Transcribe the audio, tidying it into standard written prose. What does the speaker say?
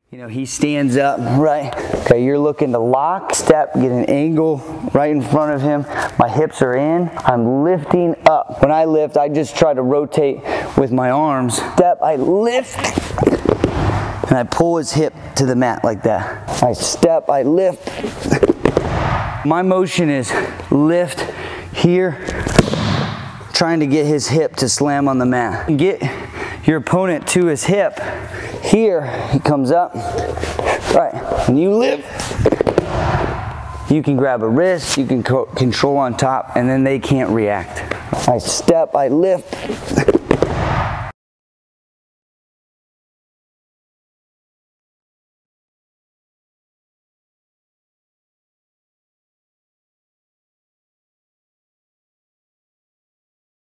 You know, he stands up, right? Okay, you're looking to lock, step, get an angle right in front of him. My hips are in. I'm lifting up. When I lift, I just try to rotate with my arms. Step, I lift, and I pull his hip to the mat like that. I step, I lift. My motion is lift here, trying to get his hip to slam on the mat. Get your opponent to his hip. Here, he comes up, right, and you lift. You can grab a wrist, you can control on top, and then they can't react. I step, I lift.